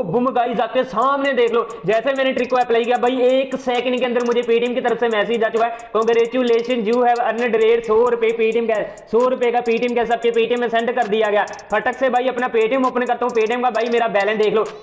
Bum guys आपके सामने देख लो, जैसे मैंने ट्रिक को अप्लाई किया भाई 1 सेकंड के अंदर मुझे पेटीएम की तरफ से मैसेज आ चुका है, कांग्रेचुलेशन यू हैव अर्नड 100 रुपए पेटीएम का 100 रुपए का पेटीएम कैश आपके पेटीएम में सेंड कर दिया गया। फटक से भाई अपना पेटीएम ओपन करता हूँ, पेटीएम का भाई मेरा बैलेंस देख लो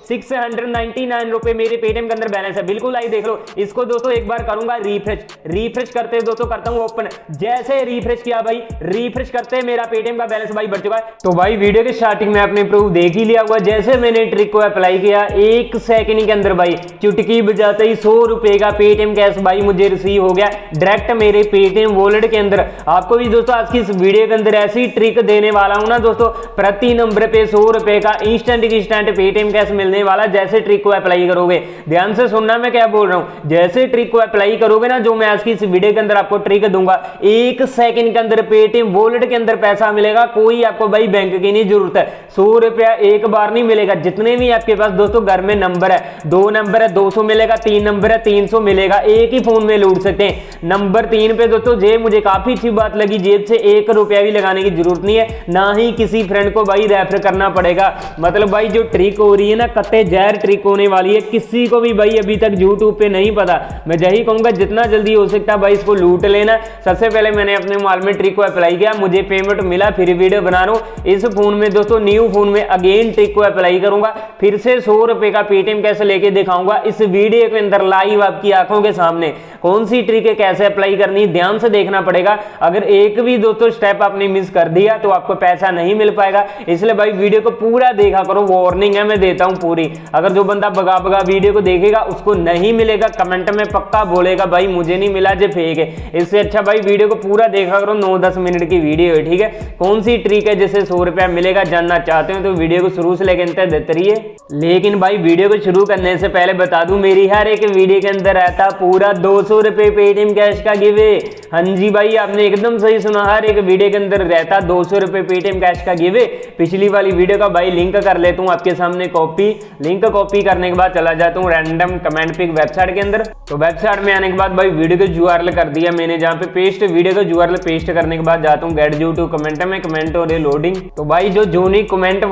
699 रुपए मेरे पेटीएम के अंदर बैलेंस है, बिल्कुल आई देख लो। इसको दोस्तों एक बार करूंगा रिफ्रेश करते हैं दोस्तों, करता हूँ ओपन, जैसे रिफ्रेश किया भाई रिफ्रेश करते मेरा पेटीएम का बैलेंस भाई बढ़ चुका है। तो भाई वीडियो के स्टार्टिंग में आपने प्रूफ देख ही लिया हुआ, जैसे मैंने ट्रिक को अप्लाई किया 1 सेकंड के अंदर भाई चुटकी बजाते ही 100 रुपए का पेटीएम कैश भाई मुझे रिसीव हो गया डायरेक्ट मेरे पेटीएम वॉलेट के अंदर। आपको भी दोस्तों आज की इस वीडियो के अंदर ऐसी ट्रिक देने वाला हूं ना दोस्तों, प्रति नंबर पे 100 रुपए का इंस्टेंट पेटीएम कैश मिलने वाला, जैसे ट्रिक को अप्लाई करोगे। ध्यान से सुनना मैं क्या बोल रहा हूं, जैसे ट्रिक को अप्लाई करोगे ना, जो मैं आज की इस वीडियो के अंदर आपको ट्रिक दूंगा 1 सेकंड के अंदर पेटीएम वॉलेट के अंदर पैसा मिलेगा, कोई आपको भाई बैंक की नहीं जरूरत है। 100 रुपया एक बार नहीं मिलेगा, जितने भी आपके पास दोस्तों घर में नंबर है, 2 नंबर है 200 मिलेगा, 3 नंबर है 300 मिलेगा, एक ही फोन में लूट सकते हैं। नंबर 3 पे दोस्तों जेब, मुझे काफी अच्छी बात लगी, जेब से 1 रुपया भी लगाने की जरूरत नहीं है, ना ही किसी फ्रेंड को भाई रेफर करना पड़ेगा। मतलब भाई जो ट्रिक हो रही है ना, कत्ते जहर ट्रिक होने वाली है, किसी को भी भाई अभी तक यूट्यूब पे नहीं पता। मैं यही कहूंगा जितना जल्दी हो सकता है भाई इसको लूट लेना। सबसे पहले मैंने अपने मोबाइल में ट्रिक को अप्लाई किया, मुझे पेमेंट मिला, फिर वीडियो बना रहा हूं। इस फोन में दोस्तों न्यू फोन में अगेन ट्रिक को अप्लाई करूंगा, फिर से 100 रुपए का पेटीएम कैसे लेके दिखाऊंगा इस वीडियो के अंदर लाइव आपकी आंखों के सामने। कौन सी ट्रिक है, कैसे अप्लाई करनी, ध्यान से देखना पड़ेगा। अगर एक भी दोस्तों स्टेप आपने मिस कर दिया तो आपको पैसा नहीं मिल पाएगा, इसलिए भाई वीडियो को पूरा देखा करो, वार्निंग है मैं देता हूं पूरी। अगर जो बंदा भगा भगा वीडियो को देखेगा उसको नहीं मिलेगा, कमेंट में पक्का बोलेगा भाई मुझे नहीं मिला, जो फेक है। इससे अच्छा भाई वीडियो को पूरा देखा करो, 9-10 मिनट की वीडियो है, ठीक है। कौन सी ट्रिक है जिससे 100 रुपया मिलेगा, जानना चाहते हो तो वीडियो को शुरू से लेकर अंत तक देखते रहिए। लेकिन भाई वीडियो को शुरू करने से पहले बता दूं, मेरी हर एक वीडियो के अंदर रहता पूरा 200 रुपए पेटीएम कैश का गिवे। हाँ जी भाई आपने एकदम सही सुना, हर एक वीडियो के अंदर रहता 200 रुपए पेटीएम कैश का गिवे। पिछली वाली वीडियो का भाई लिंक कर लेता हूं आपके सामने कॉपी, लिंक कॉपी करने के बाद चला जाता हूं रैंडम कमेंट पिक वेबसाइट के अंदर। तो वेबसाइट में आने के बाद भाई वीडियो को यूआरएल कर दिया मैंने, जहां पे पेस्ट, वीडियो को यूआरएल पेस्ट करने के बाद जाता हूं गेट यू टू कमेंट में, कमेंट हो रही लोडिंग। तो भाई जो यूनिक कमेंट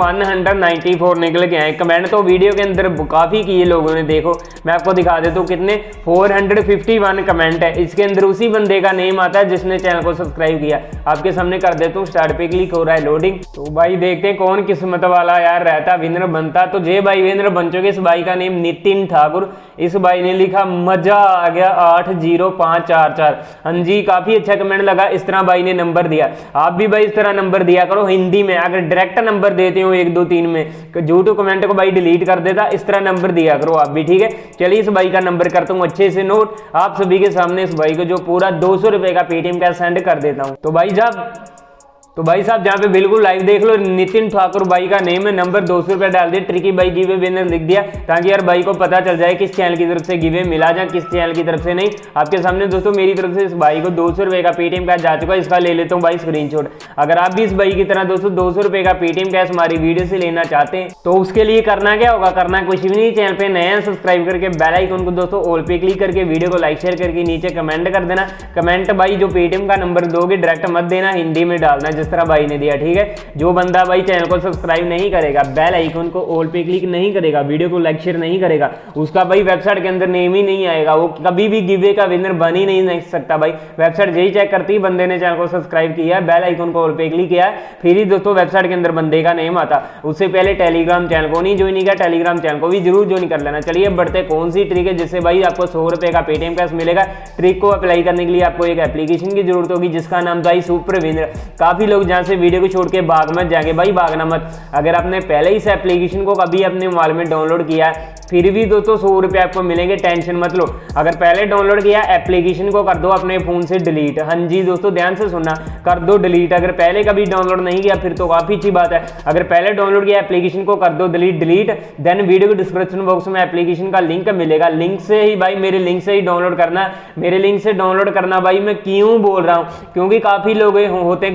194 निकल के आए कमेंट, तो वीडियो के अंदर काफी किए लोगों ने, देखो मैं आपको दिखा देता हूँ कितने 451 कमेंट है। इसके अंदर उसी बंदे का नेम आता है जिसने चैनल को सब्सक्राइब किया, आपके सामने कर देता हूँ, स्टार्ट पे क्लिक हो रहा है लोडिंग। तो भाई देखते हैं कौन किस्मत वाला यार रहता विनर बनता। तो जे भाई विनर बन चुके, इस भाई का नेम नितिन ठाकुर, इस भाई ने लिखा मजा आ गया 80544। हाँ जी काफी अच्छा कमेंट लगा, इस तरह भाई ने नंबर दिया। आप भी भाई इस तरह नंबर दिया करो हिंदी में, अगर डायरेक्ट नंबर देते हो 1 2 3 में, यूट्यूब कमेंट को भाई डिलीट कर देता, इस तरह नंबर दिया करो आप भी, ठीक है। चलिए इस भाई का नंबर करता हूँ अच्छे से नोट आप सभी के सामने, इस भाई को जो पूरा 200 रुपए का पेटीएम का सेंड कर देता हूँ। तो भाई साहब जहाँ पे बिल्कुल लाइव देख लो, नितिन ठाकुर भाई का नेम है, नंबर 200 रुपया डाल दिया, ट्रिकी भाई गिवे विनर लिख दिया, ताकि यार भाई को पता चल जाए किस चैनल की तरफ से गिवे मिला जाए, किस चैनल की तरफ से नहीं। आपके सामने दोस्तों मेरी तरफ से इस भाई को 200 रुपए का पेटीएम कैश जा चुका है, इसका ले लेता हूँ भाई स्क्रीनशॉट। अगर आप भी इस भाई की तरह दोस्तों 200 रुपए का पेटीएम कैश हमारी वीडियो से लेना चाहते हैं, तो उसके लिए करना क्या होगा, करना कुछ भी नहीं, चैनल पे नया सब्सक्राइब करके बेल आइकन को दोस्तों ऑल पे क्लिक करके वीडियो को लाइक शेयर करके नीचे कमेंट कर देना। कमेंट भाई जो पेटीएम का नंबर दोगे डायरेक्ट मत देना, हिंदी में डालना जिस तरह भाई ने दिया, ठीक है। जो बंदा भाई चैनल को सब्सक्राइब नहीं करेगा, बेल आइकन को ऑल पे क्लिक नहीं करेगा, वीडियो को लाइक शेयर नहीं करेगा, उसका भाई वेबसाइट के अंदर नेम ही नहीं आएगा, वो कभी भी गिवे का विनर बन ही नहीं सकता। भाई वेबसाइट यही चेक करती है बंदे ने चैनल को सब्सक्राइब किया है, बेल आइकन को ऑल पे क्लिक किया है, फिर ही दोस्तों वेबसाइट के अंदर बंदे का नेम आता। उससे पहले टेलीग्राम चैनल को नहीं ज्वाइन किया, टेलीग्राम चैनल को भी जरूर ज्वाइन कर लेना। चलिए बढ़ते कौन सी ट्रिक है जिससे भाई आपको 100 रुपए का पेटीएम कैश मिलेगा। ट्रिक को अप्लाई करने के लिए आपको एक एप्लीकेशन की जरूरत होगी जिसका नाम भाई सुपर विनर। काफी लोग जहां से वीडियो को छोड़ के भाग मत जाएंगे, भाई भागना मत। अगर आपने पहले इस एप्लीकेशन को कभी अपने मोबाइल में डाउनलोड किया है, फिर भी दोस्तों 100 रुपए आपको मिलेंगे, टेंशन मत लो। अगर पहले डाउनलोड किया एप्लीकेशन को कर दो अपने फोन से डिलीट। हाँ जी दोस्तों ध्यान से सुनना, कर दो डिलीट। अगर पहले कभी डाउनलोड नहीं किया फिर तो काफी अच्छी बात है। अगर पहले डाउनलोड किया एप्लीकेशन को कर दो डिलीट। देन वीडियो के डिस्क्रिप्शन बॉक्स में एप्लीकेशन का लिंक मिलेगा, लिंक से ही भाई मेरे लिंक से ही डाउनलोड करना। मेरे लिंक से डाउनलोड करना भाई मैं क्यों बोल रहा हूँ, क्योंकि काफी लोग होते हैं गलतियां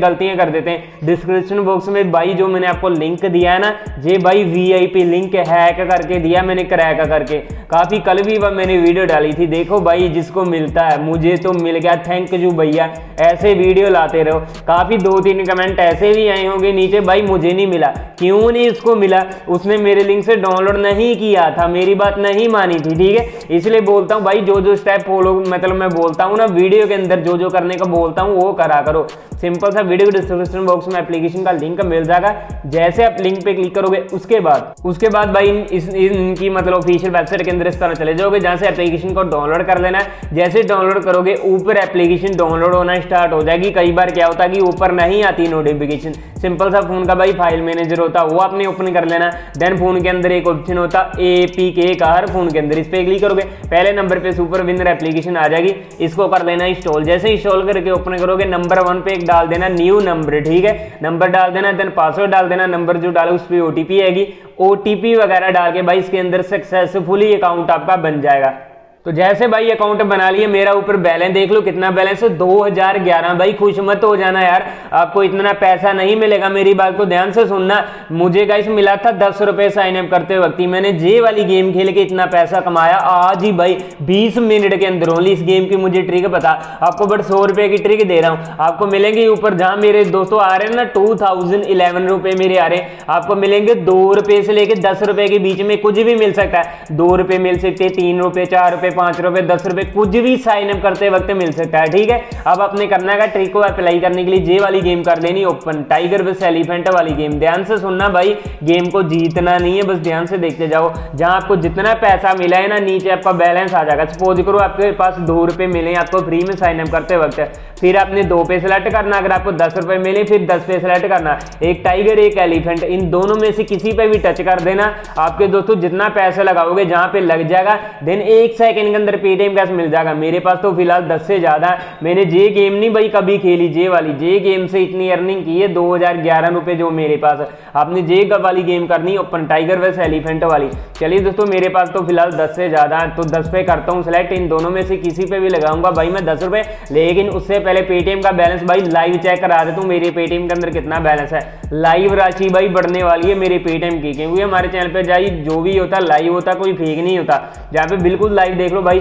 कर देते हैं। डिस्क्रिप्शन बॉक्स में भाई जो मैंने आपको लिंक दिया है ना, ये भाई VIP लिंक हैक करके दिया मैंने, क्रैक करके। काफ़ी कल भी मैंने वीडियो डाली थी, देखो भाई जिसको मिलता है, मुझे तो मिल गया, थैंक यू भैया। ऐसे वीडियो लाते रहो। काफ़ी 2-3 कमेंट ऐसे भी आए होंगे नीचे, भाई मुझे नहीं मिला। क्यों नहीं उसको मिला? उसने मेरे लिंक से डाउनलोड नहीं किया था, मेरी बात नहीं मानी थी, ठीक है। इसलिए बोलता हूँ भाई जो स्टेप फॉलो, मतलब मैं बोलता हूँ ना वीडियो के अंदर जो करने का बोलता हूँ वो करा करो। सिंपल सा वीडियो डिस्क्रिप्शन बॉक्स में एप्लीकेशन का लिंक मिल जाएगा। जैसे आप लिंक पे क्लिक करोगे उसके बाद भाई इनकी मतलब ऑफिशियल वेबसाइट के अंदर इस तरह चले जाओगे, जहाँ से एप्लीकेशन को डाउनलोड कर लेना है। जैसे डाउनलोड करोगे ऊपर एप्लीकेशन डाउनलोड होना स्टार्ट हो जाएगी। कई बार क्या होता है कि ऊपर नहीं आती नोटिफिकेशन, सिंपल सा फोन का भाई फाइल मैनेजर होता है वो आपने ओपन कर लेना। देन फोन के अंदर एक ऑप्शन होता APK का, हर फोन के अंदर इस पे क्लिक करोगे, पहले नंबर पे सुपर विनर एप्लीकेशन आ जाएगी, इसको कर लेना इंस्टॉल। जैसे इंस्टॉल करके ओपन करोगे नंबर 1 पे एक डाल देना न्यू नंबर, ठीक है, नंबर डाल देना, देन पासवर्ड डाल देना, नंबर जो डालो उस पर OTP आएगी, OTP वगैरह डाल के भाई इसके अंदर सक्सेसफुली अकाउंट आपका बन जाएगा। तो जैसे भाई अकाउंट बना लिए, मेरा ऊपर बैलेंस देख लो कितना बैलेंस है, 2011। भाई खुश मत हो जाना यार, आपको इतना पैसा नहीं मिलेगा, मेरी बात को ध्यान से सुनना। मुझे गाइस मिला था 10 रुपए साइन अप करते वक्त ही, मैंने जे वाली गेम खेल के इतना पैसा कमाया आज ही भाई 20 मिनट के अंदर ओनली। इस गेम की मुझे ट्रिक पता आपको, बट 100 रुपए की ट्रिक दे रहा हूँ आपको। मिलेंगे ऊपर जहां मेरे दोस्तों आ रहे हैं ना 2011 रुपए मेरे आ रहे हैं, आपको मिलेंगे 2 रुपए से लेके 10 रुपए के बीच में, कुछ भी मिल सकता है। 2 रुपए मिल सकते, 3 रुपए, 4 रुपए, 5 रुपए, 10 रुपए, कुछ भी साइन अप करते वक्त मिल सकता है, ठीक है। अब आपने करना है ट्रिक को अप्लाई करने के लिए जे वाली गेम कर लेनी ओपन, टाइगर वर्सेस एलिफेंट वाली गेम। ध्यान से सुनना भाई, गेम को जीतना नहीं है, बस ध्यान से देखते जाओ। जहां आपको जितना पैसा मिला है ना नीचे आपका बैलेंस आ जाएगा। सपोज करो आपके पास 2 रुपए मिले आपको फ्री में साइन अप करते वक्त, फिर आपने 2 पे सिलेक्ट करना। अगर आपको 10 रुपए मिले फिर 10 पे सिलेक्ट करना, एक टाइगर एक एलिफेंट, इन दोनों में से किसी पे भी टच कर देना। आपके दोस्तों जितना पैसा लगाओगे जहां पे लग जाएगा, देन 1 सेकंड के अंदर पेटीएम कैश मिल जाएगा। मेरे पास तो फिलहाल 10 से ज्यादा है। मैंने जे गेम नहीं भाई कभी खेली, जे वाली जे गेम से इतनी अर्निंग की है 2011 रुपए जो मेरे पास है। आपने जे वाली गेम करनी ओपन, टाइगर वर्सेस एलिफेंट वाली। चलिए दोस्तों मेरे पास तो फिलहाल 10 से ज्यादा है, तो 10 पे करता हूँ सिलेक्ट। इन दोनों में से किसी पे भी लगाऊंगा भाई मैं 10 रुपए, लेकिन उससे पहले पेटीएम का बैलेंस भाई लाइव चेक करा देता हूँ मेरे पेटीएम के अंदर कितना बैलेंस है। लाइव राशि भाई बढ़ने वाली है मेरे पेटीएम की, क्योंकि हमारे चैनल पे जाइए जो भी होता लाइव होता, कोई फेक नहीं होता। जहाँ पे बिल्कुल लाइव देख लो भाई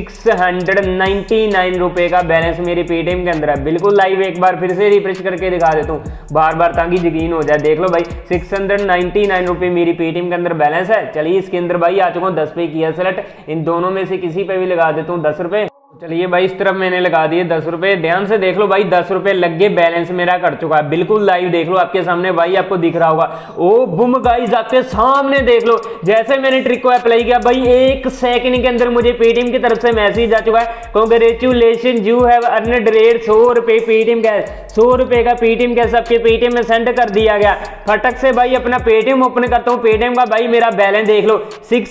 699 रुपए का बैलेंस मेरे पेटीएम के अंदर है, बिल्कुल लाइव। एक बार फिर से रिफ्रेश करके दिखा देता हूँ बार बार ताकि यकीन हो जाए। देख लो भाई 699 रुपए मेरी पेटीएम के अंदर बैलेंस है। चलिए इसके अंदर भाई आ चुका हूँ 10 पे किया सेलेक्ट, इन दोनों में से किसी पे भी लगा देता हूँ 10 रुपए। चलिए भाई इस तरफ मैंने लगा दिए 10 रुपए। ध्यान से देख लो भाई 10 रुपए लग गए, बैलेंस मेरा कर चुका है, बिल्कुल लाइव देख लो आपके सामने भाई, आपको दिख रहा होगा। ओ बुम गाइस आपके सामने देख लो, जैसे मैंने ट्रिक को अप्लाई किया भाई 1 सेकंड के अंदर मुझे पेटीएम की तरफ से मैसेज आ चुका है, कांग्रेचुलेशन यू हैव अर्नड 100 रुपए पेटीएम कैश। 100 रुपए का पेटीएम कैश आपके पेटीएम में सेंड कर दिया गया। फटक से भाई अपना पेटीएम ओपन करता हूँ, पेटीएम का भाई मेरा बैलेंस देख लो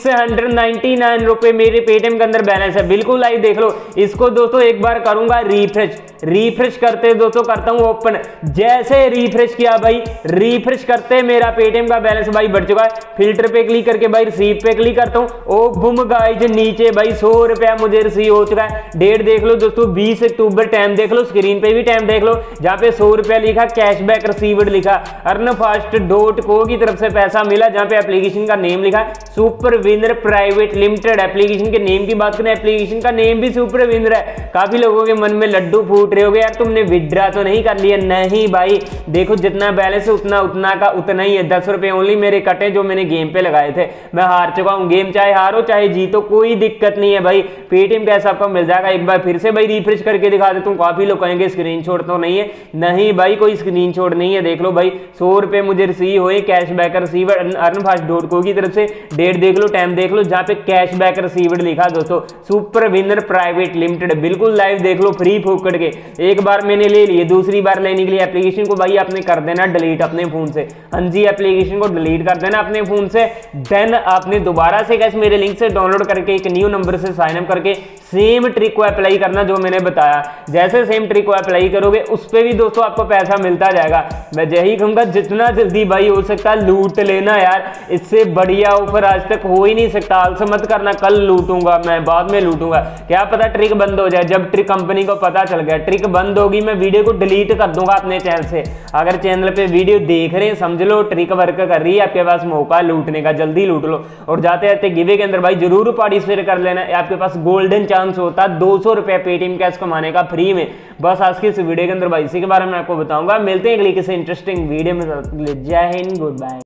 699 रुपए मेरे पेटीएम के अंदर बैलेंस है, बिल्कुल लाइव देख लो। इसको दोस्तों एक बार करूंगा रिफ्रेश करते दोस्तों करता हूं ओपन। जैसे रिफ्रेश किया भाई, रिफ्रेश करते मेरा पेटीएम का बैलेंस भाई बढ़ चुका है। फिल्टर पे क्लिक करके भाई रिसीव पे क्लिक करता हूं, ओ बुम गाइस नीचे भाई 100 रुपया मुझे रिसीव हो चुका है। डेट देख लो दोस्तों 20 अक्टूबर, टाइम देख लो, स्क्रीन पे भी टाइम देख लो, जहां पे 100 रुपया लिखा, कैशबैक रिसीव्ड लिखा, अर्नफास्ट.co की तरफ से पैसा मिला, जहां पे एप्लीकेशन का नेम लिखा super winner private limited. Application के नेम की बात करें, एप्लीकेशन का नेम भी सुपर विनर है। काफी लोगों के मन में लड्डू फूट रहे होगे यार तुमने विड्रा तो नहीं कर लिया। नहीं भाई देखो जितना बैलेंस है उतना का उतना ही है। 10 रुपए ओनली मेरे कटे जो मैंने गेम पे लगाए थे। मैं हार चुका हूँ गेम, चाहे हारो चाहे जीतो कोई दिक्कत नहीं है भाई, पेटीएम कैश आपको मिल जाएगा। एक बार फिर से भाई रिफ्रेश करके दिखा देता हूँ। काफी लोग कहेंगे स्क्रीनशॉट तो नहीं है, नहीं भाई कोई स्क्रीनशॉट नहीं है। देख लो भाई 100 रुपए मुझे रिसीव हुए, कैशबैक रिसीव अर्नफास्ट.co की तरफ से। डेट देख लो, टाइम देख लो, जहाँ पे कैशबैक रिसीव्ड लिखा दोस्तों सुपर विनर प्राइवेट लिमिटेड, बिल्कुल लाइव देख लो फ्री फूकट के। एक बार मैंने ले लिए, दूसरी बार लेने के लिए एप्लीकेशन को भाई आपने कर देना डिलीट अपने फोन से। हाँ जी एप्लीकेशन को डिलीट कर देना अपने फोन से। देन आपने दोबारा से कैसे मेरे लिंक से डाउनलोड करके एक न्यू नंबर से साइन अप करके सेम ट्रिक को अप्लाई करना जो मैंने बताया। जैसे सेम ट्रिक को अप्लाई करोगे उस पर भी दोस्तों आपको पैसा मिलता जाएगा। मैं यही कहूँगा जितना जल्दी भाई हो सकता है लूट लेना यार, इससे बढ़िया ऑफर आज तक हो ही नहीं सकता। आलस मत करना कल लूटूंगा मैं, बाद में लूटूंगा, क्या पता ट्रिक बंद हो जाए। जब ट्रिक कंपनी को पता चल गया ट्रिक बंद होगी, मैं वीडियो को डिलीट कर दूंगा अपने चैनल से। अगर चैनल पे वीडियो देख रहे हैं समझ लो ट्रिक वर्क कर रही है, आपके पास मौका लूटने का, जल्दी लूट लो। और जाते जाते गिवे के अंदर भाई जरूर पार्टिसिपेट कर लेना, आपके पास गोल्डन चांस होता है 200 रुपए पेटीएम कैश कमाने का फ्री में। बस आज की इस वीडियो के अंदर भाई इसी के बारे में आपको बताऊंगा। मिलते हैं अगली किसी इंटरेस्टिंग वीडियो में, जय हिंद, गुड बाय।